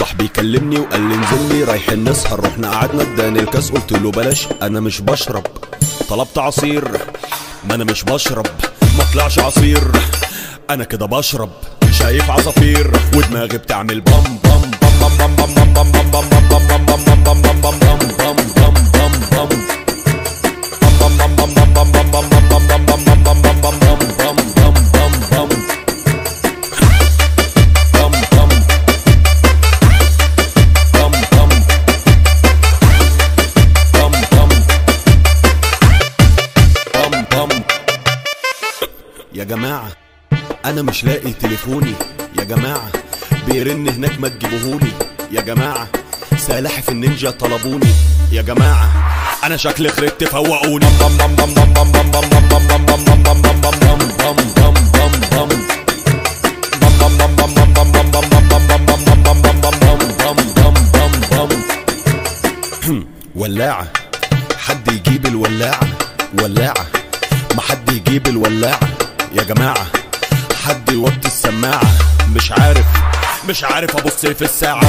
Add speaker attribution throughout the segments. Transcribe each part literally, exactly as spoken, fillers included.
Speaker 1: صاحبي كلمني وقال لي انزل لي رايحين نسهر، رحنا قعدنا اداني الكاس قلت له بلاش انا مش بشرب. طلبت عصير ما انا مش بشرب، ما طلعش عصير انا كده بشرب. شايف عصافير ودماغي بتعمل بام بام بام بام بام بام بام بام بام بام بام بام بام بام بام بام بام يا جماعة أنا مش لاقي تليفوني، يا جماعة بيرن هناك ما تجيبوهولي، يا جماعة سلاحف النينجا طلبوني، يا جماعة أنا شكلي خربت فوقوني. ولاعة حد يجيب الولاعة، ولاعة ما حد يجيب الولاعة، يا جماعة حد يوطي السماعة. مش عارف مش عارف ابص في الساعة.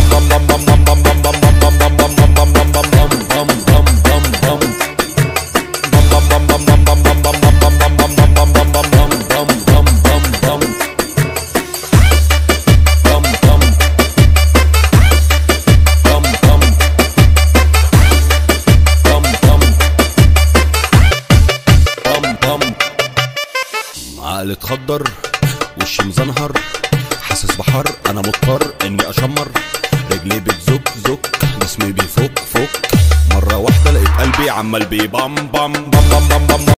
Speaker 1: عقلي اتخدر وشي مزنهر، حاسس بحر انا مضطر اني اشمر، رجلي بتزك زك جسمي بيفك فك، مرة واحدة لقيت قلبي عمال بيبام بام بام بام بام.